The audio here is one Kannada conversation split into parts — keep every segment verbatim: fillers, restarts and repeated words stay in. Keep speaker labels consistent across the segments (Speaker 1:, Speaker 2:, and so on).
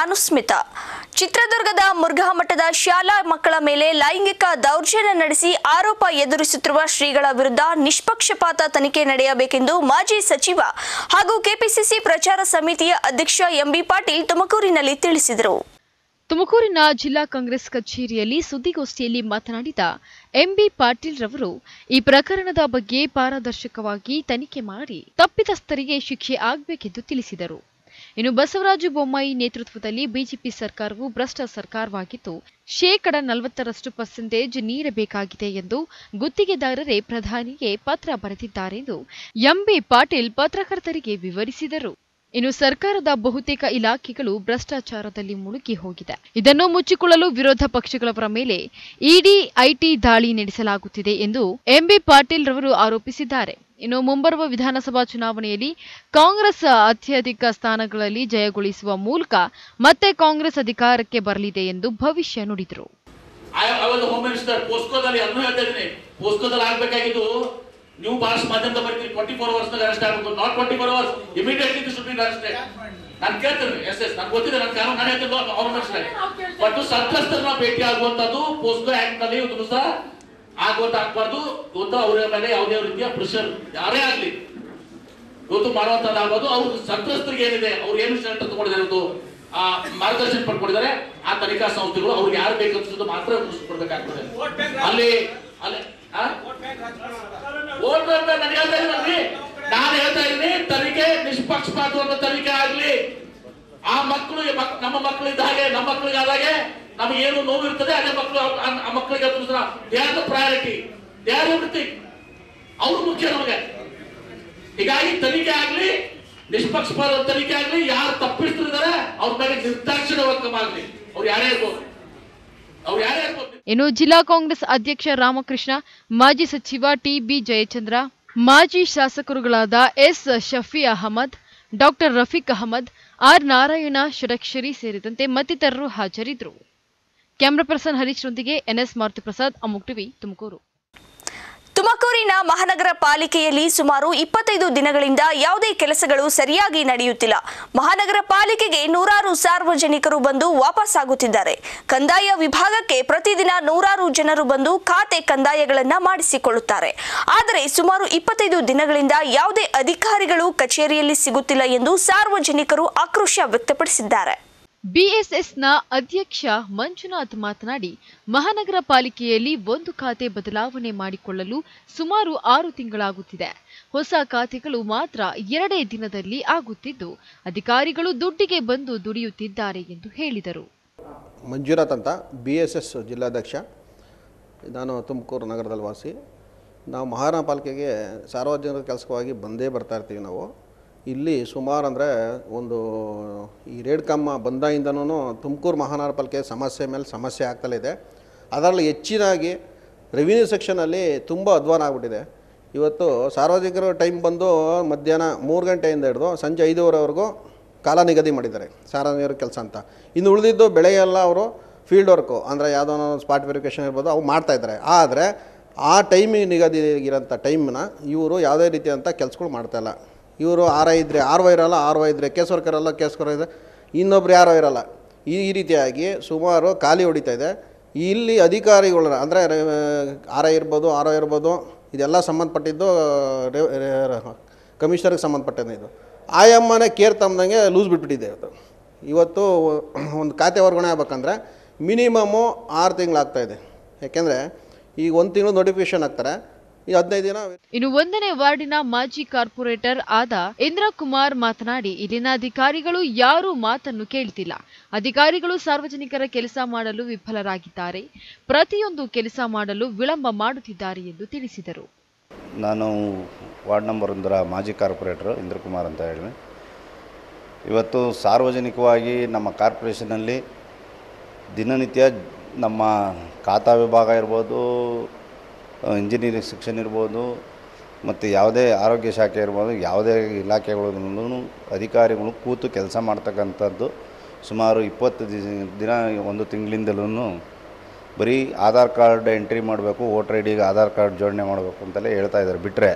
Speaker 1: ನಾನು ಸ್ಮಿತಾ. ಚಿತ್ರದುರ್ಗದ ಮುರುಘಾ ಮಠದ ಶಾಲಾ ಮಕ್ಕಳ ಮೇಲೆ ಲೈಂಗಿಕ ದೌರ್ಜನ್ಯ ನಡೆಸಿ ಆರೋಪ ಎದುರಿಸುತ್ತಿರುವ ಶ್ರೀಗಳ ವಿರುದ್ಧ ನಿಷ್ಪಕ್ಷಪಾತ ತನಿಖೆ ನಡೆಯಬೇಕೆಂದು ಮಾಜಿ ಸಚಿವ ಹಾಗೂ ಕೆಪಿಸಿಸಿ ಪ್ರಚಾರ ಸಮಿತಿಯ ಅಧ್ಯಕ್ಷ ಎಂಬಿ ಪಾಟೀಲ್ ತುಮಕೂರಿನಲ್ಲಿ ತಿಳಿಸಿದರು.
Speaker 2: ತುಮಕೂರಿನ ಜಿಲ್ಲಾ ಕಾಂಗ್ರೆಸ್ ಕಚೇರಿಯಲ್ಲಿ ಸುದ್ದಿಗೋಷ್ಠಿಯಲ್ಲಿ ಮಾತನಾಡಿದ ಎಂಬಿ ಪಾಟೀಲ್ ರವರು ಈ ಪ್ರಕರಣದ ಬಗ್ಗೆ ಪಾರದರ್ಶಕವಾಗಿ ತನಿಖೆ ಮಾಡಿ ತಪ್ಪಿತಸ್ಥರಿಗೆ ಶಿಕ್ಷೆ ಆಗಬೇಕೆಂದು ತಿಳಿಸಿದರು. ಇನ್ನು ಬಸವರಾಜ ಬೊಮ್ಮಾಯಿ ನೇತೃತ್ವದಲ್ಲಿ ಬಿಜೆಪಿ ಸರ್ಕಾರವು ಭ್ರಷ್ಟ ಸರ್ಕಾರವಾಗಿದ್ದು ಶೇಕಡ ನಲವತ್ತರಷ್ಟು ಪರ್ಸೆಂಟೇಜ್ ನೀಡಬೇಕಾಗಿದೆ ಎಂದು ಗುತ್ತಿಗೆದಾರರೇ ಪ್ರಧಾನಿಗೆ ಪತ್ರ ಬರೆದಿದ್ದಾರೆಂದು ಎಂಬಿ ಪಾಟೀಲ್ ಪತ್ರಕರ್ತರಿಗೆ ವಿವರಿಸಿದರು. ಇನ್ನು ಸರ್ಕಾರದ ಬಹುತೇಕ ಇಲಾಖೆಗಳು ಭ್ರಷ್ಟಾಚಾರದಲ್ಲಿ ಮುಳುಗಿ ಹೋಗಿದೆ. ಇದನ್ನು ಮುಚ್ಚಿಕೊಳ್ಳಲು ವಿರೋಧ ಪಕ್ಷಗಳವರ ಮೇಲೆ ಇಡಿ ಐಟಿ ದಾಳಿ ನಡೆಸಲಾಗುತ್ತಿದೆ ಎಂದು ಎಂಬಿ ಪಾಟೀಲ್ ರವರು ಆರೋಪಿಸಿದ್ದಾರೆ. ಇನ್ನು ಮುಂಬರುವ ವಿಧಾನಸಭಾ ಚುನಾವಣೆಯಲ್ಲಿ ಕಾಂಗ್ರೆಸ್ ಅತ್ಯಧಿಕ ಸ್ಥಾನಗಳಲ್ಲಿ ಜಯಗಳಿಸುವ ಮೂಲಕ ಮತ್ತೆ ಕಾಂಗ್ರೆಸ್ ಅಧಿಕಾರಕ್ಕೆ ಬರಲಿದೆ ಎಂದು ಭವಿಷ್ಯ ನುಡಿದರು.
Speaker 3: ನೀವು ಭಾರತ ಮಾಧ್ಯಮದ ಬರ್ತೀರಿ ಟ್ವೆಂಟಿ ಫೋರ್ ಅವರ್ಸ್ ಅರೆಸ್ಟ್ ಆಗಬೇಕು, not twenty four hours immediately this should be arrested. ನಾನು ಕೇಳ್ತೇನೆ ಎಸ್ ಎಸ್ ನಾನು ಗೊತ್ತಿದೆ, ನನ್ನ ಕಾನೂನು ನಾನು ಹೇಳ್ತಿದ್ದು ಅವ್ರ ಮನುಷ್ಯರೇ ಬಟ್ ಸಂತ್ರಸ್ತರನ್ನ ಭೇಟಿ ಆಗುವಂತದ್ದು ಪೋಸ್ಕೋ ಆಕ್ಟ್ ನಲ್ಲಿ ಒಂದು ಸಹ ಆಗುವಂತ ಆಗ್ಬಾರ್ದು. ಇವತ್ತು ಅವರ ಮೇಲೆ ಯಾವುದೇ ರೀತಿಯ ಪ್ರೆಷರ್ ಯಾರೇ ಆಗ್ಲಿ ಇವತ್ತು ಮಾಡುವಂತದ್ದಾಗೋದು. ಅವ್ರ ಸಂತ್ರಸ್ತರಿಗೆ ಏನಿದೆ ಅವ್ರು ಏನು ಶರ್ಟ್ ತಗೊಂಡಿದ್ದಾರೆ ಇವತ್ತು ಆ ಮಾರ್ಗದರ್ಶನ ಪಡ್ಕೊಂಡಿದ್ದಾರೆ. ಆ ತನಿಖಾ ಸಂಸ್ಥೆಗಳು ಅವ್ರಿಗೆ ಯಾರು ಬೇಕನ್ಸೋದು ಮಾತ್ರ ಕೊಡ್ಬೇಕಾಗ್ತದೆ. ಅಲ್ಲಿ ಅಲ್ಲಿ ನಾನು ಹೇಳ್ತಾ ಇದ್ದೀನಿ, ತನಿಖೆ ನಿಷ್ಪಕ್ಷಪಾತವಾದ ತನಿಖೆ ಆಗ್ಲಿ. ಆ ಮಕ್ಕಳು ನಮ್ಮ ಮಕ್ಕಳು ಇದ್ದ ಹಾಗೆ ನಮ್ಮ ಮಕ್ಕಳಿಗೆ ಆದಾಗೆ ನಮಗೆ ಏನು ನೋವು ಇರ್ತದೆ ಅದೇ ಮಕ್ಕಳು ಆ ಮಕ್ಕಳಿಗೆ they are the priority, they are everything. ಅವ್ರು ಮುಖ್ಯ ನಮಗೆ. ಹೀಗಾಗಿ ತನಿಖೆ ಆಗ್ಲಿ, ನಿಷ್ಪಕ್ಷಪಾತ ತನಿಖೆ ಆಗ್ಲಿ, ಯಾರು ತಪ್ಪಿಸ್ತಿದ್ದಾರೆ ಅವ್ರ ಮೇಲೆ ನಿರ್ದಾಕ್ಷಿಣ್ಯ ಕ್ರಮ ಆಗ್ಲಿ. ಅವ್ರು ಯಾರೇ ಇರ್ಬೋದು ಅವ್ರು ಯಾರೇ ಇರ್ಬೋದು.
Speaker 2: ಇನ್ನು ಜಿಲ್ಲಾ ಕಾಂಗ್ರೆಸ್ ಅಧ್ಯಕ್ಷ ರಾಮಕೃಷ್ಣ, ಮಾಜಿ ಸಚಿವ ಟಿಬಿ ಜಯಚಂದ್ರ, ಮಾಜಿ ಶಾಸಕರುಗಳಾದ S Shafi Ahmed, doctor Rafiq Ahmed, R Narayana Shadakshari ಸೇರಿದಂತೆ ಮತ್ತಿತರರು ಹಾಜರಿದ್ದರು. ಕ್ಯಾಮರಾ ಪರ್ಸನ್ ಹರೀಶ್ ರೊಂದಿಗೆ ಎನ್ಎಸ್ ಮಾರುತಿ ಪ್ರಸಾದ್, ಅಮೋಕ್ ಟಿವಿ, ತುಮಕೂರು.
Speaker 1: ತುಮಕೂರಿನ ಮಹಾನಗರ ಪಾಲಿಕೆಯಲ್ಲಿ ಸುಮಾರು ಇಪ್ಪತ್ತೈದು ದಿನಗಳಿಂದ ಯಾವುದೇ ಕೆಲಸಗಳು ಸರಿಯಾಗಿ ನಡೆಯುತ್ತಿಲ್ಲ. ಮಹಾನಗರ ಪಾಲಿಕೆಗೆ ನೂರಾರು ಸಾರ್ವಜನಿಕರು ಬಂದು ವಾಪಸ್ಸಾಗುತ್ತಿದ್ದಾರೆ. ಕಂದಾಯ ವಿಭಾಗಕ್ಕೆ ಪ್ರತಿದಿನ ನೂರಾರು ಜನರು ಬಂದು ಖಾತೆ ಕಂದಾಯಗಳನ್ನು ಮಾಡಿಸಿಕೊಳ್ಳುತ್ತಾರೆ. ಆದರೆ ಸುಮಾರು ಇಪ್ಪತ್ತೈದು ದಿನಗಳಿಂದ ಯಾವುದೇ ಅಧಿಕಾರಿಗಳು ಕಚೇರಿಯಲ್ಲಿ ಸಿಗುತ್ತಿಲ್ಲ ಎಂದು ಸಾರ್ವಜನಿಕರು ಆಕ್ರೋಶ ವ್ಯಕ್ತಪಡಿಸಿದ್ದಾರೆ.
Speaker 2: ಬಿಎಸ್ಎಸ್ನ ಅಧ್ಯಕ್ಷ ಮಂಜುನಾಥ್ ಮಾತನಾಡಿ, ಮಹಾನಗರ ಪಾಲಿಕೆಯಲ್ಲಿ ಒಂದು ಖಾತೆ ಬದಲಾವಣೆ ಮಾಡಿಕೊಳ್ಳಲು ಸುಮಾರು ಆರು ತಿಂಗಳಾಗುತ್ತಿದೆ. ಹೊಸ ಖಾತೆಗಳು ಮಾತ್ರ ಎರಡೇ ದಿನದಲ್ಲಿ ಆಗುತ್ತಿದ್ದು ಅಧಿಕಾರಿಗಳು ದುಡ್ಡಿಗೆ ಬಂದು ದುಡಿಯುತ್ತಿದ್ದಾರೆ ಎಂದು ಹೇಳಿದರು.
Speaker 4: ಮಂಜುನಾಥ್ ಅಂತ ಬಿಎಸ್ಎಸ್ ಜಿಲ್ಲಾಧ್ಯಕ್ಷ. ನಾನು ತುಮಕೂರು ನಗರದಲ್ಲಿ ವಾಸಿ. ನಾವು ಮಹಾನಗರ ಪಾಲಿಕೆಗೆ ಸಾರ್ವಜನಿಕ ಕೆಲಸವಾಗಿ ಬಂದೇ ಬರ್ತಾ ಇರ್ತೀವಿ. ನಾವು ಇಲ್ಲಿ ಸುಮಾರು ಅಂದರೆ ಒಂದು ಈ ರೇಡ್ಕಮ್ಮ ಬಂದಾಗಿಂದನೂ ತುಮಕೂರು ಮಹಾನಗರ ಪಾಲಿಕೆ ಸಮಸ್ಯೆ ಮೇಲೆ ಸಮಸ್ಯೆ ಆಗ್ತಲೇ ಇದೆ. ಅದರಲ್ಲಿ ಹೆಚ್ಚಿನಾಗಿ ರೆವಿನ್ಯೂ ಸೆಕ್ಷನಲ್ಲಿ ತುಂಬ ಅಧ್ವಾನ ಆಗಿಬಿಟ್ಟಿದೆ. ಇವತ್ತು ಸಾರ್ವಜನಿಕರು ಟೈಮ್ ಬಂದು ಮಧ್ಯಾಹ್ನ ಮೂರು ಗಂಟೆಯಿಂದ ಹಿಡಿದು ಸಂಜೆ ಐದೂವರೆವರೆಗೂ ಕಾಲ ನಿಗದಿ ಮಾಡಿದ್ದಾರೆ ಸಾರ್ವಜನಿಕರ ಕೆಲಸ ಅಂತ. ಇನ್ನು ಉಳಿದಿದ್ದು ಬೆಳೆಯೆಲ್ಲ ಅವರು ಫೀಲ್ಡ್ ವರ್ಕು ಅಂದರೆ ಯಾವುದೋ ಸ್ಪಾಟ್ ವೆರಿಫಿಕೇಷನ್ ಇರ್ಬೋದು ಅವು ಮಾಡ್ತಾಯಿದ್ದಾರೆ. ಆದರೆ ಆ ಟೈಮಿಗೆ ನಿಗದಿ ಇರೋಂಥ ಟೈಮನ್ನ ಇವರು ಯಾವುದೇ ರೀತಿಯಂಥ ಕೆಲಸಗಳು ಮಾಡ್ತಾಯಿಲ್ಲ. ಇವರು ಆರ್ ಐ ಇದ್ದರೆ ಆರ್ ವೈ ಇರಲ್ಲ, ಆರ್ ವೈ ಇದ್ದರೆ ಕೇಸ್ ವರ್ಕರ್ ಇರಲ್ಲ, ಕೇಸ್ ವರ್ಕರ್ ಇದ್ದರೆ ಇನ್ನೊಬ್ರು ಯಾರೋ ಇರಲ್ಲ. ಈ ಈ ರೀತಿಯಾಗಿ ಸುಮಾರು ಖಾಲಿ ಹೊಡಿತಾ ಇದೆ. ಇಲ್ಲಿ ಅಧಿಕಾರಿಗಳ ಅಂದರೆ ಆರ್ ಐ ಇರ್ಬೋದು, ಆರ್ ಒ ಇರ್ಬೋದು, ಇದೆಲ್ಲ ಸಂಬಂಧಪಟ್ಟಿದ್ದು ಕಮಿಷನರ್ಗೆ ಸಂಬಂಧಪಟ್ಟಿದ್ದು. ಇದು ಆಯಮ್ಮನೇ ಕೇರ್ ತಮ್ಮದಂಗೆ ಲೂಸ್ ಬಿಟ್ಬಿಟ್ಟಿದೆ. ಇವತ್ತು ಇವತ್ತು ಒಂದು ಖಾತೆ ವರ್ಗಾವಣೆ ಆಗ್ಬೇಕಂದ್ರೆ ಮಿನಿಮಮ್ಮು ಆರು ತಿಂಗಳಾಗ್ತಾಯಿದೆ. ಯಾಕೆಂದರೆ ಈಗ ಒಂದು ತಿಂಗಳು ನೋಟಿಫಿಕೇಶನ್ ಹಾಕ್ತಾರೆ, ಈ ಹದಿನೈದು ದಿನ.
Speaker 2: ಇನ್ನು ಒಂದನೇ ವಾರ್ಡಿನ ಮಾಜಿ ಕಾರ್ಪೊರೇಟರ್ ಆದ ಇಂದ್ರಕುಮಾರ್ ಮಾತನಾಡಿ, ಇಲ್ಲಿನ ಅಧಿಕಾರಿಗಳು ಯಾರೂ ಮಾತನ್ನು ಕೇಳ್ತಿಲ್ಲ. ಅಧಿಕಾರಿಗಳು ಸಾರ್ವಜನಿಕರ ಕೆಲಸ ಮಾಡಲು ವಿಫಲರಾಗಿದ್ದಾರೆ. ಪ್ರತಿಯೊಂದು ಕೆಲಸ ಮಾಡಲು ವಿಳಂಬ ಮಾಡುತ್ತಿದ್ದಾರೆ ಎಂದು ತಿಳಿಸಿದರು.
Speaker 5: ನಾನು ವಾರ್ಡ್ ನಂಬರ್ ಒಂದರ ಮಾಜಿ ಕಾರ್ಪೊರೇಟರ್ ಇಂದ್ರಕುಮಾರ್ ಅಂತ ಹೇಳಿ, ಇವತ್ತು ಸಾರ್ವಜನಿಕವಾಗಿ ನಮ್ಮ ಕಾರ್ಪೊರೇಷನಲ್ಲಿ ದಿನನಿತ್ಯ ನಮ್ಮ ಖಾತಾ ವಿಭಾಗ ಇರ್ಬೋದು, ಇಂಜಿನಿಯರಿಂಗ್ ಸೆಕ್ಷನ್ ಇರ್ಬೋದು, ಮತ್ತು ಯಾವುದೇ ಆರೋಗ್ಯ ಶಾಖೆ ಇರ್ಬೋದು, ಯಾವುದೇ ಇಲಾಖೆಗಳಲ್ಲೂ ಅಧಿಕಾರಿಗಳು ಕೂತು ಕೆಲಸ ಮಾಡ್ತಕ್ಕಂಥದ್ದು ಸುಮಾರು ಇಪ್ಪತ್ತು ದಿನ ಒಂದು ತಿಂಗಳಿಂದಲೂ ಬರೀ ಆಧಾರ್ ಕಾರ್ಡ್ ಎಂಟ್ರಿ ಮಾಡಬೇಕು, ವೋಟರ್ ಐ ಡಿಗೆ ಆಧಾರ್ ಕಾರ್ಡ್ ಜೋಡಣೆ ಮಾಡಬೇಕು ಅಂತಲೇ ಹೇಳ್ತಾ ಇದ್ದಾರೆ. ಬಿಟ್ಟರೆ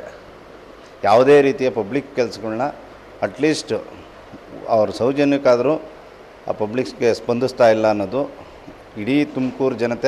Speaker 5: ಯಾವುದೇ ರೀತಿಯ ಪಬ್ಲಿಕ್ ಕೆಲಸಗಳನ್ನ ಅಟ್ಲೀಸ್ಟ್ ಅವ್ರ ಸೌಜನ್ಯಕ್ಕಾದರೂ ಆ ಪಬ್ಲಿಕ್ಸ್ಗೆ ಸ್ಪಂದಿಸ್ತಾ ಇಲ್ಲ ಅನ್ನೋದು ಇಡೀ ತುಮಕೂರು ಜನತೆ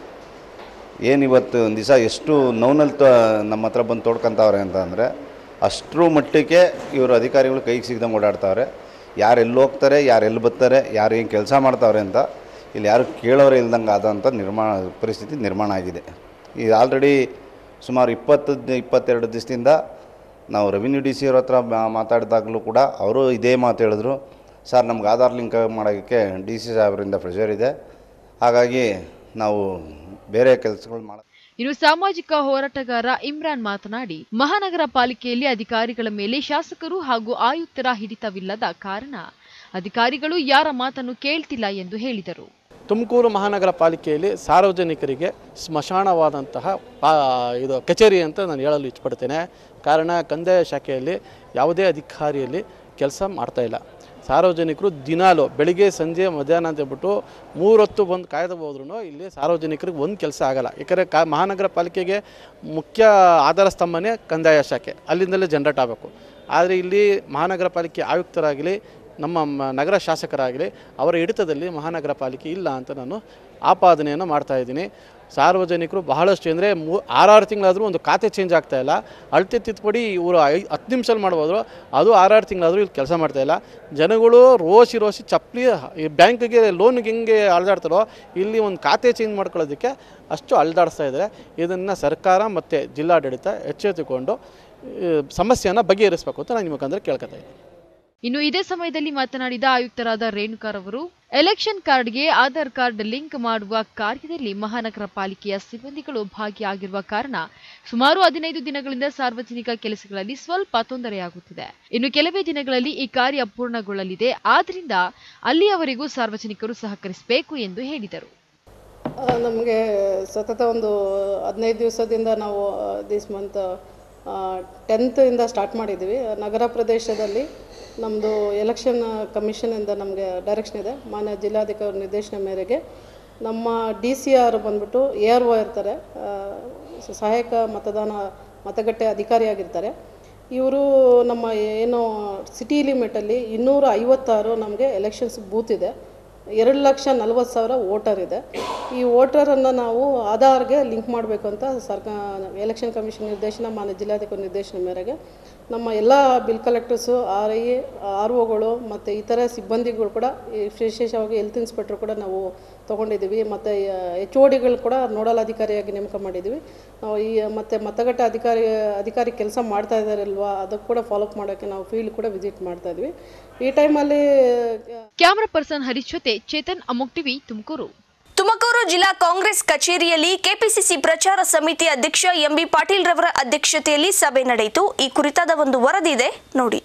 Speaker 5: ಏನಿವತ್ತು ಒಂದು ದಿವಸ ಎಷ್ಟು ನೋನಲ್ಲಿ ತ ನಮ್ಮ ಹತ್ರ ಬಂದು ತೋಡ್ಕೊತಾವ್ರೆ ಅಂತ ಅಂದರೆ ಅಷ್ಟರ ಮಟ್ಟಿಗೆ ಇವರು ಅಧಿಕಾರಿಗಳು ಕೈಗೆ ಸಿಗ್ದಂಗೆ ಓಡಾಡ್ತಾವ್ರೆ. ಯಾರು ಎಲ್ಲಿ ಹೋಗ್ತಾರೆ, ಯಾರು ಎಲ್ಲಿ ಬರ್ತಾರೆ, ಯಾರು ಏನು ಕೆಲಸ ಮಾಡ್ತಾವ್ರೆ ಅಂತ ಇಲ್ಲಿ ಯಾರು ಕೇಳೋರೇ ಇಲ್ದಂಗೆ ಆದಂಥ ನಿರ್ಮಾಣ ಪರಿಸ್ಥಿತಿ ನಿರ್ಮಾಣ ಆಗಿದೆ. ಇದು ಆಲ್ರೆಡಿ ಸುಮಾರು ಇಪ್ಪತ್ತು ಇಪ್ಪತ್ತೆರಡು ದಿವಸದಿಂದ ನಾವು ರೆವಿನ್ಯೂ ಡಿ ಸಿ ಅವ್ರ ಹತ್ರ ಮಾತಾಡಿದಾಗಲೂ ಕೂಡ ಅವರು ಇದೇ ಮಾತು ಹೇಳಿದ್ರು, ಸರ್ ನಮ್ಗೆ ಆಧಾರ್ ಲಿಂಕ್ ಮಾಡೋಕ್ಕೆ ಡಿ ಸಿ ಸಾಹೇಬರಿಂದ ಪ್ರೆಷರ್ ಇದೆ, ಹಾಗಾಗಿ ನಾವು ಬೇರೆ ಕೆಲಸಗಳು ಮಾಡ.
Speaker 2: ಇನ್ನು ಸಾಮಾಜಿಕ ಹೋರಾಟಗಾರ ಇಮ್ರಾನ್ ಮಾತನಾಡಿ, ಮಹಾನಗರ ಪಾಲಿಕೆಯಲ್ಲಿ ಅಧಿಕಾರಿಗಳ ಮೇಲೆ ಶಾಸಕರು ಹಾಗೂ ಆಯುಕ್ತರ ಹಿಡಿತವಿಲ್ಲದ ಕಾರಣ ಅಧಿಕಾರಿಗಳು ಯಾರ ಮಾತನ್ನು ಕೇಳ್ತಿಲ್ಲ ಎಂದು ಹೇಳಿದರು.
Speaker 6: ತುಮಕೂರು ಮಹಾನಗರ ಪಾಲಿಕೆಯಲ್ಲಿ ಸಾರ್ವಜನಿಕರಿಗೆ ಸ್ಮಶಾನವಾದಂತಹ ಇದು ಕಚೇರಿ ಅಂತ ನಾನು ಹೇಳಲು ಇಚ್ಛಪಡ್ತೇನೆ. ಕಾರಣ ಕಂದಾಯ ಶಾಖೆಯಲ್ಲಿ ಯಾವುದೇ ಅಧಿಕಾರಿಯಲ್ಲಿ ಕೆಲಸ ಮಾಡ್ತಾ ಇಲ್ಲ. ಸಾರ್ವಜನಿಕರು ದಿನಾಲು ಬೆಳಿಗ್ಗೆ ಸಂಜೆ ಮಧ್ಯಾಹ್ನ ಅಂತ ಹೇಳ್ಬಿಟ್ಟು ಮೂರೊತ್ತು ಬಂದು ಕಾಯ್ದು ಹೋದ್ರೂ ಇಲ್ಲಿ ಸಾರ್ವಜನಿಕರಿಗೆ ಒಂದು ಕೆಲಸ ಆಗಲ್ಲ. ಯಾಕಂದರೆ ಕಾ ಮಹಾನಗರ ಪಾಲಿಕೆಗೆ ಮುಖ್ಯ ಆಧಾರ ಸ್ತಂಭನೇ ಕಂದಾಯ ಶಾಖೆ, ಅಲ್ಲಿಂದಲೇ ಜನರೇಟ್ ಆಗಬೇಕು. ಆದರೆ ಇಲ್ಲಿ ಮಹಾನಗರ ಪಾಲಿಕೆ ಆಯುಕ್ತರಾಗಲಿ ನಮ್ಮ ನಗರ ಶಾಸಕರಾಗಲಿ ಅವರ ಹಿಡಿತದಲ್ಲಿ ಮಹಾನಗರ ಪಾಲಿಕೆ ಇಲ್ಲ ಅಂತ ನಾನು ಆಪಾದನೆಯನ್ನು ಮಾಡ್ತಾಯಿದ್ದೀನಿ. ಸಾರ್ವಜನಿಕರು ಬಹಳಷ್ಟು ಅಂದರೆ ಮೂ ಆರಾರು ತಿಂಗಳಾದರೂ ಒಂದು ಖಾತೆ ಚೇಂಜ್ ಆಗ್ತಾಯಿಲ್ಲ. ಅಳತೆ ತಿದ್ದುಪಡಿ ಇವರು ಐ ಹತ್ತು ನಿಮಿಷದಲ್ಲಿ ಮಾಡ್ಬೋದು, ಅದು ಆರಾರು ತಿಂಗಳಾದರೂ ಇಲ್ಲಿ ಕೆಲಸ ಮಾಡ್ತಾಯಿಲ್ಲ. ಜನಗಳು ರೋಸಿ ರೋಸಿ ಚಪ್ಪಲಿ ಈ ಬ್ಯಾಂಕಿಗೆ ಲೋನ್ಗೆ ಹೆಂಗೆ ಅಳ್ದಾಡ್ತಾರೋ ಇಲ್ಲಿ ಒಂದು ಖಾತೆ ಚೇಂಜ್ ಮಾಡ್ಕೊಳ್ಳೋದಕ್ಕೆ ಅಷ್ಟು ಅಳ್ದಾಡಿಸ್ತಾ ಇದ್ದಾರೆ. ಇದನ್ನು ಸರ್ಕಾರ ಮತ್ತು ಜಿಲ್ಲಾಡಳಿತ ಎಚ್ಚೆತ್ತುಕೊಂಡು ಸಮಸ್ಯೆಯನ್ನು ಬಗೆಹರಿಸಬೇಕು ಅಂತ ನಾನು ನಿಮ್ಮ ಮುಖಾಂತರ ಕೇಳ್ಕೊತಾ ಇದ್ದೀನಿ.
Speaker 2: ಇನ್ನು ಇದೇ ಸಮಯದಲ್ಲಿ ಮಾತನಾಡಿದ ಆಯುಕ್ತರಾದ ರೇಣುಕಾರವರು, ಎಲೆಕ್ಷನ್ ಕಾರ್ಡ್ಗೆ ಆಧಾರ್ ಕಾರ್ಡ್ ಲಿಂಕ್ ಮಾಡುವ ಕಾರ್ಯದಲ್ಲಿ ಮಹಾನಗರ ಪಾಲಿಕೆಯ ಸಿಬ್ಬಂದಿಗಳು ಭಾಗಿಯಾಗಿರುವ ಕಾರಣ ಸುಮಾರು ಹದಿನೈದು ದಿನಗಳಿಂದ ಸಾರ್ವಜನಿಕ ಕೆಲಸಗಳಲ್ಲಿ ಸ್ವಲ್ಪ ತೊಂದರೆಯಾಗುತ್ತಿದೆ. ಇನ್ನು ಕೆಲವೇ ದಿನಗಳಲ್ಲಿ ಈ ಕಾರ್ಯ ಪೂರ್ಣಗೊಳ್ಳಲಿದೆ. ಆದ್ದರಿಂದ ಅಲ್ಲಿಯವರೆಗೂ ಸಾರ್ವಜನಿಕರು ಸಹಕರಿಸಬೇಕು ಎಂದು ಹೇಳಿದರು.
Speaker 7: ನಮಗೆ ಸತತ ಒಂದು ಹದಿನೈದು ದಿವಸದಿಂದ ನಾವು ದಿಸ್ ಮಂತ್ ಟೆಂತ್ ಇಂದ ಸ್ಟಾರ್ಟ್ ಮಾಡಿದ್ದೀವಿ. ನಗರ ಪ್ರದೇಶದಲ್ಲಿ ನಮ್ಮದು ಎಲೆಕ್ಷನ್ ಕಮಿಷನಿಂದ ನಮಗೆ ಡೈರೆಕ್ಷನ್ ಇದೆ. ಮಾನ್ಯ ಜಿಲ್ಲಾಧಿಕಾರಿ ನಿರ್ದೇಶನ ಮೇರೆಗೆ ನಮ್ಮ ಡಿ ಸಿ ಆರ್ ಬಂದ್ಬಿಟ್ಟು ಎ ಆರ್ ಒ ಇರ್ತಾರೆ, ಸಹಾಯಕ ಮತದಾನ ಮತಗಟ್ಟೆ ಅಧಿಕಾರಿಯಾಗಿರ್ತಾರೆ. ಇವರು ನಮ್ಮ ಏನು ಸಿಟಿ ಲಿಮಿಟಲ್ಲಿ ಇನ್ನೂರ ಐವತ್ತಾರು ನಮಗೆ ಎಲೆಕ್ಷನ್ಸ್ ಬೂತ್ ಇದೆ. ಎರಡು ಲಕ್ಷ ನಲ್ವತ್ತು ಸಾವಿರ ವೋಟರ್ ಇದೆ. ಈ ವೋಟರನ್ನು ನಾವು ಆಧಾರ್ಗೆ ಲಿಂಕ್ ಮಾಡಬೇಕು ಅಂತ ಸರ್ಕಾರ ಎಲೆಕ್ಷನ್ ಕಮಿಷನ್ ನಿರ್ದೇಶನ ಮಾನ್ಯ ಜಿಲ್ಲಾಧಿಕಾರಿ ನಿರ್ದೇಶನ ಮೇರೆಗೆ ನಮ್ಮ ಎಲ್ಲ bill collectors, R I R ಒಗಳು ಮತ್ತು ಇತರ ಸಿಬ್ಬಂದಿಗಳು ಕೂಡ ವಿಶೇಷವಾಗಿ ಹೆಲ್ತ್ ಇನ್ಸ್ಪೆಕ್ಟರ್ ಕೂಡ ನಾವು ತೊಗೊಂಡಿದ್ದೀವಿ. ಮತ್ತು ಎಚ್ ಓ ಡಿಗಳು ಕೂಡ ನೋಡಲ್ ಅಧಿಕಾರಿಯಾಗಿ ನೇಮಕ ಮಾಡಿದ್ದೀವಿ. ನಾವು ಈ ಮತ್ತು ಮತಗಟ್ಟೆ ಅಧಿಕಾರಿ ಅಧಿಕಾರಿ ಕೆಲಸ ಮಾಡ್ತಾ ಇದ್ದಾರಲ್ವಾ, ಅದಕ್ಕೆ ಕೂಡ ಫಾಲೋಅಪ್ ಮಾಡೋಕ್ಕೆ ನಾವು ಫೀಲ್ಡ್ ಕೂಡ ವಿಸಿಟ್ ಮಾಡ್ತಾ ಇದ್ವಿ. ಈ ಟೈಮಲ್ಲಿ
Speaker 2: ಕ್ಯಾಮರಾ ಪರ್ಸನ್ ಹರೀಶ್ ಜೊತೆ ಚೇತನ್, ಅಮೋಕ್ ಟಿವಿ, ತುಮಕೂರು.
Speaker 1: ತುಮಕೂರು ಜಿಲ್ಲಾ ಕಾಂಗ್ರೆಸ್ ಕಚೇರಿಯಲ್ಲಿ ಕೆಪಿಸಿಸಿ ಪ್ರಚಾರ ಸಮಿತಿ ಅಧ್ಯಕ್ಷ ಎಂಬಿ ಪಾಟೀಲ್ ರವರ ಅಧ್ಯಕ್ಷತೆಯಲ್ಲಿ ಸಭೆ ನಡೆಯಿತು. ಈ ಕುರಿತಾದ ಒಂದು ವರದಿ ಇದೆ ನೋಡಿ.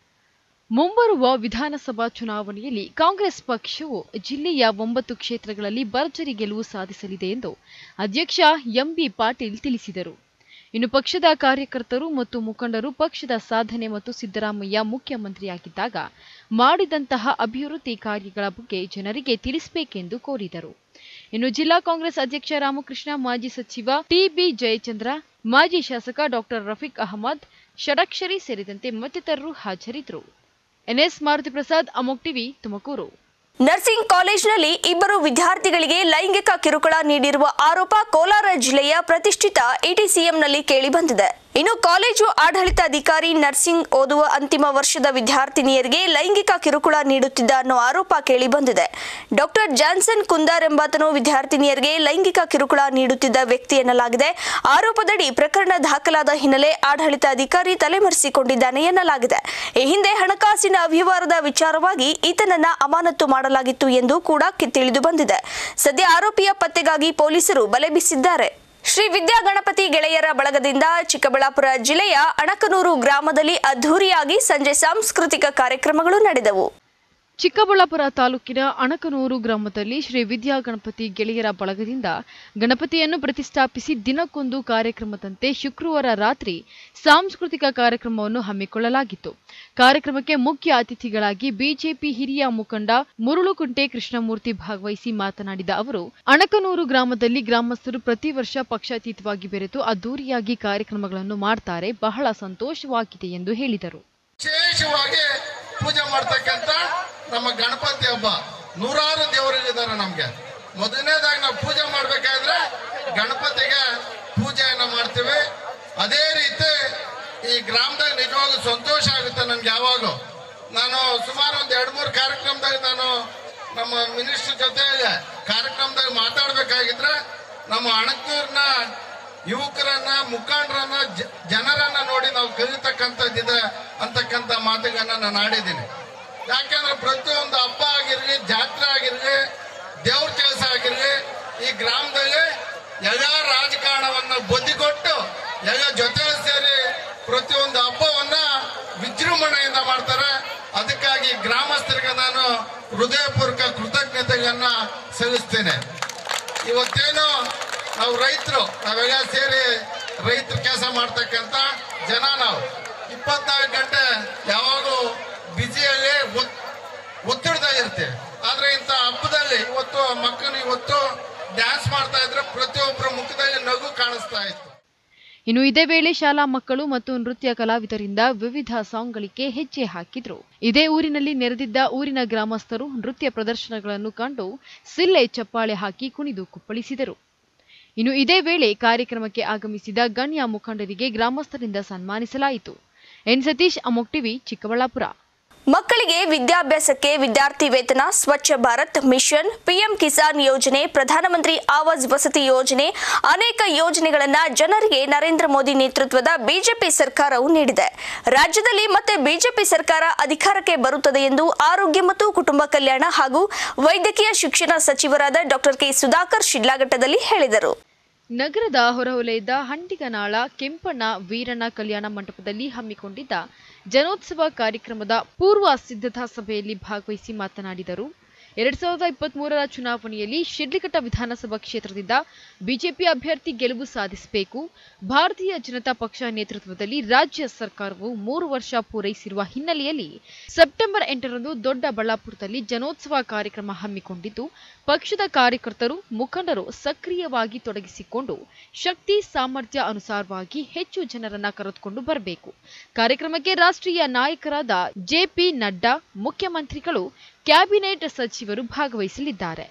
Speaker 2: ಮುಂಬರುವ ವಿಧಾನಸಭಾ ಚುನಾವಣೆಯಲ್ಲಿ ಕಾಂಗ್ರೆಸ್ ಪಕ್ಷವು ಜಿಲ್ಲೆಯ ಒಂಬತ್ತು ಕ್ಷೇತ್ರಗಳಲ್ಲಿ ಭರ್ಜರಿ ಗೆಲುವು ಸಾಧಿಸಲಿದೆ ಎಂದು ಅಧ್ಯಕ್ಷ ಎಂಬಿ ಪಾಟೀಲ್ ತಿಳಿಸಿದರು. ಇನ್ನು ಪಕ್ಷದ ಕಾರ್ಯಕರ್ತರು ಮತ್ತು ಮುಖಂಡರು ಪಕ್ಷದ ಸಾಧನೆ ಮತ್ತು ಸಿದ್ದರಾಮಯ್ಯ ಮುಖ್ಯಮಂತ್ರಿಯಾಗಿದ್ದಾಗ ಮಾಡಿದಂತಹ ಅಭಿವೃದ್ಧಿ ಕಾರ್ಯಗಳ ಬಗ್ಗೆ ಜನರಿಗೆ ತಿಳಿಸಬೇಕೆಂದು ಕೋರಿದರು. ಇನ್ನು ಜಿಲ್ಲಾ ಕಾಂಗ್ರೆಸ್ ಅಧ್ಯಕ್ಷ ರಾಮಕೃಷ್ಣ, ಮಾಜಿ ಸಚಿವ ಟಿಬಿ ಜಯಚಂದ್ರ, ಮಾಜಿ ಶಾಸಕ ಡಾಕ್ಟರ್ ರಫೀಕ್ ಅಹಮದ್, ಷಡಕ್ಷರಿ ಸೇರಿದಂತೆ ಮತ್ತಿತರರು ಹಾಜರಿದ್ದರು. ಎನ್ಎಸ್ ಮಾರುತಿ ಪ್ರಸಾದ್, ಅಮೋಕ್ ಟಿವಿ, ತುಮಕೂರು.
Speaker 1: ನರ್ಸಿಂಗ್ ಕಾಲೇಜಿನಲ್ಲಿ ಇಬ್ಬರು ವಿದ್ಯಾರ್ಥಿಗಳಿಗೆ ಲೈಂಗಿಕ ಕಿರುಕುಳ ನೀಡಿರುವ ಆರೋಪ ಕೋಲಾರ ಜಿಲ್ಲೆಯ ಪ್ರತಿಷ್ಠಿತ ಇಟಿಸಿಎಂನಲ್ಲಿ ಕೇಳಿಬಂದಿದೆ. ಇನ್ನು ಕಾಲೇಜು ಆಡಳಿತಾಧಿಕಾರಿ ನರ್ಸಿಂಗ್ ಓದುವ ಅಂತಿಮ ವರ್ಷದ ವಿದ್ಯಾರ್ಥಿನಿಯರಿಗೆ ಲೈಂಗಿಕ ಕಿರುಕುಳ ನೀಡುತ್ತಿದ್ದ ಅನ್ನೋ ಆರೋಪ ಕೇಳಿಬಂದಿದೆ. ಡಾಕ್ಟರ್ ಜಾನ್ಸನ್ ಕುಂದಾರ್ ಎಂಬಾತನು ವಿದ್ಯಾರ್ಥಿನಿಯರಿಗೆ ಲೈಂಗಿಕ ಕಿರುಕುಳ ನೀಡುತ್ತಿದ್ದ ವ್ಯಕ್ತಿ ಎನ್ನಲಾಗಿದೆ. ಆರೋಪದಡಿ ಪ್ರಕರಣ ದಾಖಲಾದ ಹಿನ್ನೆಲೆ ಆಡಳಿತಾಧಿಕಾರಿ ತಲೆಮರೆಸಿಕೊಂಡಿದ್ದಾನೆ ಎನ್ನಲಾಗಿದೆ. ಈ ಹಿಂದೆ ಹಣಕಾಸಿನ ಅವ್ಯವಹಾರದ ವಿಚಾರವಾಗಿ ಈತನನ್ನ ಅಮಾನತು ಮಾಡಲಾಗಿತ್ತು ಎಂದು ಕೂಡ ತಿಳಿದು ಬಂದಿದೆ. ಸದ್ಯ ಆರೋಪಿಯ ಪತ್ತೆಗಾಗಿ ಪೊಲೀಸರು ಬಲೆ ಬೀಸಿದ್ದಾರೆ. ಶ್ರೀ ವಿದ್ಯಾ ಗಣಪತಿ ಗೆಳೆಯರ ಬಳಗದಿಂದ ಚಿಕ್ಕಬಳ್ಳಾಪುರ ಜಿಲ್ಲೆಯ ಅಣಕನೂರು ಗ್ರಾಮದಲ್ಲಿ ಅದ್ಧೂರಿಯಾಗಿ ಸಂಜೆ ಸಾಂಸ್ಕೃತಿಕ ಕಾರ್ಯಕ್ರಮಗಳು ನಡೆದವು.
Speaker 2: ಚಿಕ್ಕಬಳ್ಳಾಪುರ ತಾಲೂಕಿನ ಅಣಕನೂರು ಗ್ರಾಮದಲ್ಲಿ ಶ್ರೀ ವಿದ್ಯಾ ಗಣಪತಿ ಗೆಳೆಯರ ಬಳಗದಿಂದ ಗಣಪತಿಯನ್ನು ಪ್ರತಿಷ್ಠಾಪಿಸಿ ದಿನಕ್ಕೊಂದು ಕಾರ್ಯಕ್ರಮದಂತೆ ಶುಕ್ರವಾರ ರಾತ್ರಿ ಸಾಂಸ್ಕೃತಿಕ ಕಾರ್ಯಕ್ರಮವನ್ನು ಹಮ್ಮಿಕೊಳ್ಳಲಾಗಿತ್ತು. ಕಾರ್ಯಕ್ರಮಕ್ಕೆ ಮುಖ್ಯ ಅತಿಥಿಗಳಾಗಿ ಬಿಜೆಪಿ ಹಿರಿಯ ಮುಖಂಡ ಮುರುಳುಕುಂಟೆ ಕೃಷ್ಣಮೂರ್ತಿ ಭಾಗವಹಿಸಿ ಮಾತನಾಡಿದ ಅವರು, ಅಣಕನೂರು ಗ್ರಾಮದಲ್ಲಿ ಗ್ರಾಮಸ್ಥರು ಪ್ರತಿ ವರ್ಷ ಪಕ್ಷಾತೀತವಾಗಿ ಬೆರೆತು ಅದ್ದೂರಿಯಾಗಿ ಕಾರ್ಯಕ್ರಮಗಳನ್ನು ಮಾಡ್ತಾರೆ, ಬಹಳ ಸಂತೋಷವಾಗಿದೆ ಎಂದು ಹೇಳಿದರು.
Speaker 8: ವಿಶೇಷವಾಗಿ ಪೂಜೆ ಮಾಡ್ತಕ್ಕಂಥ ನಮ್ಮ ಗಣಪತಿ ಹಬ್ಬ ನೂರಾರು ದೇವರಿದ್ದಾರೆ ನಮಗೆ. ಮೊದಲನೇದಾಗಿ ನಾವು ಪೂಜೆ ಮಾಡಬೇಕಾದ್ರೆ ಗಣಪತಿಗೆ ಪೂಜೆಯನ್ನು ಮಾಡ್ತೀವಿ. ಅದೇ ರೀತಿ ಈ ಗ್ರಾಮದಾಗ ನಿಜವಾಗ್ಲೂ ಸಂತೋಷ ಆಗುತ್ತೆ ನನಗೆ. ಯಾವಾಗೂ ನಾನು ಸುಮಾರು ಒಂದು ಎರಡು ಮೂರು ಕಾರ್ಯಕ್ರಮದಾಗ ನಾನು ನಮ್ಮ ಮಿನಿಸ್ಟರ್ ಜೊತೆ ಕಾರ್ಯಕ್ರಮದಾಗ ಮಾತಾಡಬೇಕಾಗಿದ್ರೆ ನಮ್ಮ ಅಣಕೂರಿನ ಯುವಕರನ್ನ ಮುಖಂಡರನ್ನ ಜನರನ್ನ ನೋಡಿ ನಾವು ಕಲಿತಕ್ಕಂಥದ್ದಿದೆ ಅಂತಕ್ಕಂಥ ಮಾತುಗಳನ್ನ ನಾನು ಆಡಿದ್ದೀನಿ. ಯಾಕೆಂದ್ರೆ ಪ್ರತಿಯೊಂದು ಹಬ್ಬ ಆಗಿರ್ಲಿ, ಜಾತ್ರೆ ಆಗಿರ್ಲಿ, ದೇವ್ರ ಕೆಲಸ ಆಗಿರ್ಲಿ, ಈ ಗ್ರಾಮದಲ್ಲಿ ಎಲ್ಲ ರಾಜಕಾರಣವನ್ನ ಬದಿಗೊಟ್ಟು ಎಲ್ಲ ಜೊತೆ ಸೇರಿ ಪ್ರತಿಯೊಂದು ಹಬ್ಬವನ್ನ ವಿಜೃಂಭಣೆಯಿಂದ ಮಾಡ್ತಾರೆ. ಅದಕ್ಕಾಗಿ ಗ್ರಾಮಸ್ಥರಿಗೆ ನಾನು ಹೃದಯಪೂರ್ವಕ ಕೃತಜ್ಞತೆಗಳನ್ನ ಸಲ್ಲಿಸ್ತೇನೆ. ಇವತ್ತೇನು ನಾವು ರೈತರು ನಾವೆಲ್ಲ ಸೇರಿ ರೈತರ ಕೆಲಸ ಮಾಡ್ತಕ್ಕಂಥ ಜನ, ನಾವು ಇಪ್ಪತ್ನಾಲ್ಕು ಗಂಟೆ ಯಾವಾಗೂ ಬಿಸಿಯಲ್ಲಿ ಒತ್ತಡದಾಗಿರ್ತೇವೆ. ಆದ್ರೆ ಇಂಥ ಹಬ್ಬದಲ್ಲಿ ಇವತ್ತು ಮಕ್ಕಳು ಇವತ್ತು ಡ್ಯಾನ್ಸ್ ಮಾಡ್ತಾ ಇದ್ರೆ ಪ್ರತಿಯೊಬ್ಬರ ಮುಖದಲ್ಲಿ ನಗು ಕಾಣಿಸ್ತಾ ಇತ್ತು.
Speaker 2: ಇನ್ನು ಇದೇ ವೇಳೆ ಶಾಲಾ ಮಕ್ಕಳು ಮತ್ತು ನೃತ್ಯ ಕಲಾವಿದರಿಂದ ವಿವಿಧ ಸಾಂಗ್ಗಳಿಗೆ ಹೆಜ್ಜೆ ಹಾಕಿದ್ರು. ಇದೇ ಊರಿನಲ್ಲಿ ನೆರೆದಿದ್ದ ಊರಿನ ಗ್ರಾಮಸ್ಥರು ನೃತ್ಯ ಪ್ರದರ್ಶನಗಳನ್ನು ಕಂಡು ಸಿಲ್ಲೆ ಚಪ್ಪಾಳೆ ಹಾಕಿ ಕುಣಿದು ಕುಪ್ಪಳಿಸಿದರು. ಇನ್ನು ಇದೇ ವೇಳೆ ಕಾರ್ಯಕ್ರಮಕ್ಕೆ ಆಗಮಿಸಿದ ಗಣ್ಯ ಮುಖಂಡರಿಗೆ ಗ್ರಾಮಸ್ಥರಿಂದ ಸನ್ಮಾನಿಸಲಾಯಿತು. ಎನ್ ಸತೀಶ್, ಅಮೋಕ್ ಟಿವಿ, ಚಿಕ್ಕಬಳ್ಳಾಪುರ.
Speaker 1: ಮಕ್ಕಳಿಗೆ ವಿದ್ಯಾಭ್ಯಾಸಕ್ಕೆ ವಿದ್ಯಾರ್ಥಿ ವೇತನ, ಸ್ವಚ್ಛ ಭಾರತ್ ಮಿಷನ್, ಪಿಎಂ ಕಿಸಾನ್ ಯೋಜನೆ, ಪ್ರಧಾನಮಂತ್ರಿ ಆವಾಸ್ ವಸತಿ ಯೋಜನೆ, ಅನೇಕ ಯೋಜನೆಗಳನ್ನು ಜನರಿಗೆ ನರೇಂದ್ರ ಮೋದಿ ನೇತೃತ್ವದ ಬಿಜೆಪಿ ಸರ್ಕಾರವು ನೀಡಿದೆ. ರಾಜ್ಯದಲ್ಲಿ ಮತ್ತೆ ಬಿಜೆಪಿ ಸರ್ಕಾರ ಅಧಿಕಾರಕ್ಕೆ ಬರುತ್ತದೆ ಎಂದು ಆರೋಗ್ಯ ಮತ್ತು ಕುಟುಂಬ ಕಲ್ಯಾಣ ಹಾಗೂ ವೈದ್ಯಕೀಯ ಶಿಕ್ಷಣ ಸಚಿವರಾದ ಡಾಕ್ಟರ್ ಕೆ ಸುಧಾಕರ್ ಶಿಡ್ಲಘಟ್ಟದಲ್ಲಿ ಹೇಳಿದರು.
Speaker 2: ನಗರದ ಹೊರವಲಯದ ಹಂಡಿಗನಾಳ ಕೆಂಪಣ್ಣ ವೀರಣ್ಣ ಕಲ್ಯಾಣ ಮಂಟಪದಲ್ಲಿ ಹಮ್ಮಿಕೊಂಡಿದ್ದ ಜನೋತ್ಸವ ಕಾರ್ಯಕ್ರಮದ ಪೂರ್ವ ಸಿದ್ಧತಾ ಸಭೆಯಲ್ಲಿ ಭಾಗವಹಿಸಿ ಮಾತನಾಡಿದರು. ಎರಡ್ ಸಾವಿರದ ಇಪ್ಪತ್ತ್ ಮೂರರ ಚುನಾವಣೆಯಲ್ಲಿ ಶಿಡ್ಲಘಟ್ಟ ವಿಧಾನಸಭಾ ಕ್ಷೇತ್ರದಿಂದ ಬಿಜೆಪಿ ಅಭ್ಯರ್ಥಿ ಗೆಲುವು ಸಾಧಿಸಬೇಕು. ಭಾರತೀಯ ಜನತಾ ಪಕ್ಷ ನೇತೃತ್ವದಲ್ಲಿ ರಾಜ್ಯ ಸರ್ಕಾರವು ಮೂರು ವರ್ಷ ಪೂರೈಸಿರುವ ಹಿನ್ನೆಲೆಯಲ್ಲಿ ಸೆಪ್ಟೆಂಬರ್ ಎಂಟರಂದು ದೊಡ್ಡಬಳ್ಳಾಪುರದಲ್ಲಿ ಜನೋತ್ಸವ ಕಾರ್ಯಕ್ರಮ ಹಮ್ಮಿಕೊಂಡಿದ್ದು, ಪಕ್ಷದ ಕಾರ್ಯಕರ್ತರು, ಮುಖಂಡರು ಸಕ್ರಿಯವಾಗಿ ತೊಡಗಿಸಿಕೊಂಡು ಶಕ್ತಿ ಸಾಮರ್ಥ್ಯ ಅನುಸಾರವಾಗಿ ಹೆಚ್ಚು ಜನರನ್ನ ಕರೆದುಕೊಂಡು ಬರಬೇಕು. ಕಾರ್ಯಕ್ರಮಕ್ಕೆ ರಾಷ್ಟ್ರೀಯ ನಾಯಕರಾದ ಜೆಪಿ ನಡ್ಡಾ, ಮುಖ್ಯಮಂತ್ರಿಗಳು, ಕ್ಯಾಬಿನೆಟ್ ಸಚಿವರು ಭಾಗವಹಿಸಲಿದ್ದಾರೆ.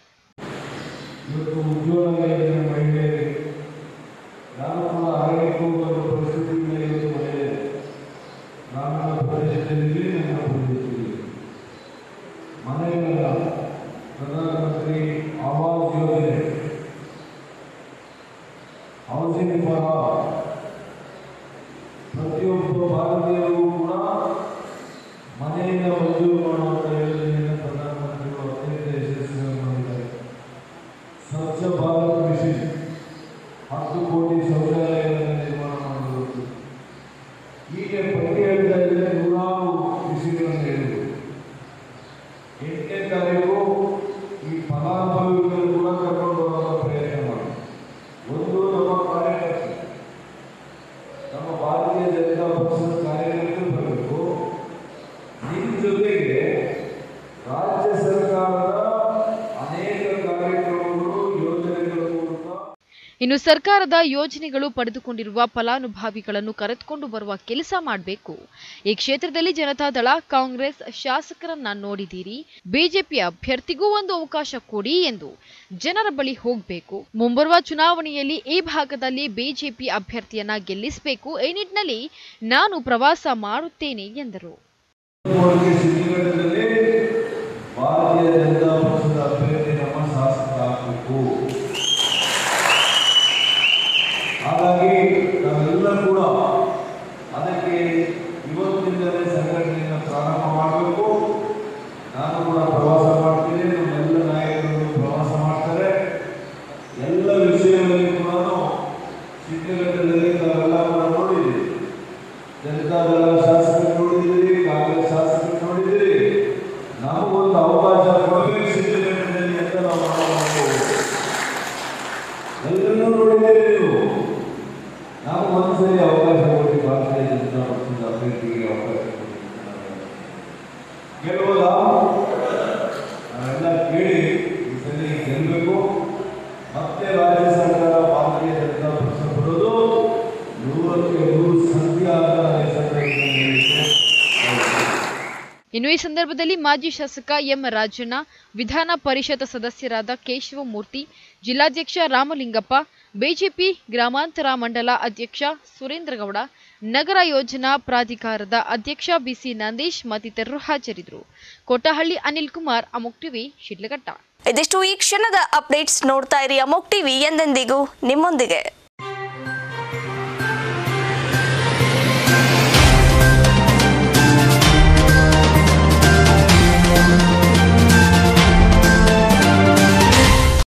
Speaker 9: ಪ್ರಧಾನಮಂತ್ರಿ ಆವಾಸ್ ಯೋಜನೆ, ಹೌಸಿಂಗ್ ಫಾರ್ ಪ್ರತಿಯೊಬ್ಬ ಭಾರತೀಯರು ಕೂಡ ಮನೆಯಿಂದ ಮಂಜೂರು ಮಾಡುವಂಥ ಯೋಜನೆಯನ್ನು ಪ್ರಧಾನಮಂತ್ರಿಗಳು ಅತ್ಯಂತ ಯಶಸ್ವಿಯಾಗಿ ಮಾಡಿದ್ದಾರೆ. ಸ್ವಚ್ಛ ಭಾರತ್ ಮಿಷನ್, ಹತ್ತು ಕೋಟಿ ಶೌಚಾಲಯಗಳನ್ನು ನಿರ್ಮಾಣ ಮಾಡುವುದು, ಹೀಗೆ ಪಟ್ಟಿ ಹೇಳ್ತಾ ಇದ್ದರೆ ನೂರಾರು ವಿಷಯಗಳನ್ನು ಹೇಳಿದರು. ಎಂಟನೇ ತಾರೀಕು ಈ ಫಲಾನುಭವಿಗಳು ಕೂಡ ಕರ್ಕೊಂಡು ಬರುವ ಪ್ರಯತ್ನ ಮಾಡಿ. ಒಂದು ನಮ್ಮ ಕಾರ್ಯಕರ್ತರು, ನಮ್ಮ ಭಾರತೀಯ ಜನತಾ ಪಕ್ಷದ ಕಾರ್ಯಕರ್ತರು ಬರಬೇಕು. ನಿಮ್ಮ ಜೊತೆಗೆ ರಾಜ್ಯ ಸರ್ಕಾರದ ಅನೇಕ ಕಾರ್ಯಕ್ರಮಗಳು, ಯೋಜನೆಗಳ ಮೂಲಕ
Speaker 2: ಇನ್ನು ಸರ್ಕಾರದ ಯೋಜನೆಗಳು ಪಡೆದುಕೊಂಡಿರುವ ಫಲಾನುಭವಿಗಳನ್ನು ಕರೆದುಕೊಂಡು ಬರುವ ಕೆಲಸ ಮಾಡಬೇಕು. ಈ ಕ್ಷೇತ್ರದಲ್ಲಿ ಜನತಾದಳ, ಕಾಂಗ್ರೆಸ್ ಶಾಸಕರನ್ನ ನೋಡಿದ್ದೀರಿ, ಬಿಜೆಪಿ ಅಭ್ಯರ್ಥಿಗೂ ಒಂದು ಅವಕಾಶ ಕೊಡಿ ಎಂದು ಜನರ ಬಳಿ ಹೋಗಬೇಕು. ಮುಂಬರುವ ಚುನಾವಣೆಯಲ್ಲಿ ಈ ಭಾಗದಲ್ಲಿ ಬಿಜೆಪಿ ಅಭ್ಯರ್ಥಿಯನ್ನ ಗೆಲ್ಲಿಸಬೇಕು. ಈ ನಿಟ್ಟಿನಲ್ಲಿ ನಾನು ಪ್ರವಾಸ ಮಾಡುತ್ತೇನೆ ಎಂದರು.
Speaker 9: ಭಾರತೀಯ ಜನತಾ ಪಕ್ಷದ ಅಭ್ಯರ್ಥಿ ನಮ್ಮ ಶಾಸಕ ಆಗಬೇಕು. ಹಾಗಾಗಿ ನಾವೆಲ್ಲ ಕೂಡ ಅದಕ್ಕೆ ಇವತ್ತಿನಿಂದಲೇ ಸಂಘಟನೆಯನ್ನು ಪ್ರಾರಂಭ ಮಾಡಬೇಕು. ನಾನು ಕೂಡ ಪ್ರವಾಸ ಮಾಡ್ತೀನಿ, ನಮ್ಮೆಲ್ಲ ನಾಯಕರು ಪ್ರವಾಸ ಮಾಡ್ತಾರೆ. ಎಲ್ಲ ವಿಷಯಗಳಲ್ಲಿ ಕೂಡ ಶಿಡ್ಲಘಟ್ಟದಲ್ಲಿ ನಾವೆಲ್ಲ ಕೂಡ ನೋಡಿದ್ದೀವಿ. ಜನತಾದಳ ಶಾಸಕರು ನೋಡಿದ್ದೀರಿ, ಕಾಂಗ್ರೆಸ್ ಶಾಸಕರು ನೋಡಿದ್ದೀರಿ. ನಮಗೊಂದು ಅವಕಾಶ ಕೊಡಬೇಕು ಶಿಡ್ಲಘಟ್ಟದಲ್ಲಿ ಅಂತ ನಾವು ಮಾಡಬಹುದು. ಎಲ್ಲರೂ ನೋಡಿದ್ದೀರಿ ನೀವು. ನಾವು ಒಂದ್ಸರಿ ಅವಕಾಶ ಕೊಟ್ಟು ಭಾರತೀಯ ಜನತಾ ಪಕ್ಷದ ಅಭ್ಯರ್ಥಿಗೆ ಅವಕಾಶ ಗೆಲ್ಲುವುದಾ? ನಾವೆಲ್ಲ ಕೇಳಿ ಈ ಸರಿ ಗೆಲ್ಲಬೇಕು. ಮತ್ತೆ ರಾಜ್ಯ ಸರ್ಕಾರ ಭಾರತೀಯ ಜನತಾ ಪಕ್ಷ ಬರೋದು ನೂರಕ್ಕೆ ನೂರು ಸತ್ಯ.
Speaker 2: ಇನ್ನು ಈ ಸಂದರ್ಭದಲ್ಲಿ ಮಾಜಿ ಶಾಸಕ ಎಂ ರಾಜಣ್ಣ, ವಿಧಾನ ಪರಿಷತ್ ಸದಸ್ಯರಾದ ಕೇಶವಮೂರ್ತಿ, ಜಿಲ್ಲಾಧ್ಯಕ್ಷ ರಾಮಲಿಂಗಪ್ಪ, ಬಿಜೆಪಿ ಗ್ರಾಮಾಂತರ ಮಂಡಲ ಅಧ್ಯಕ್ಷ ಸುರೇಂದ್ರಗೌಡ, ನಗರ ಯೋಜನಾ ಪ್ರಾಧಿಕಾರದ ಅಧ್ಯಕ್ಷ ಬಿಸಿ ನಂದೀಶ್ ಮತ್ತಿತರರು ಹಾಜರಿದ್ದರು. ಕೋಟಹಳ್ಳಿ ಅನಿಲ್ ಕುಮಾರ್, ಅಮೋಕ್ ಟಿವಿ, ಶಿಡ್ಲಘಟ್ಟ.
Speaker 1: ಇದಿಷ್ಟು ಈ ಕ್ಷಣದ ಅಪ್ಡೇಟ್ಸ್. ನೋಡ್ತಾ ಇರಿ ಅಮೋಕ್ ಟಿವಿ, ಎಂದೆಂದಿಗೂ ನಿಮ್ಮೊಂದಿಗೆ.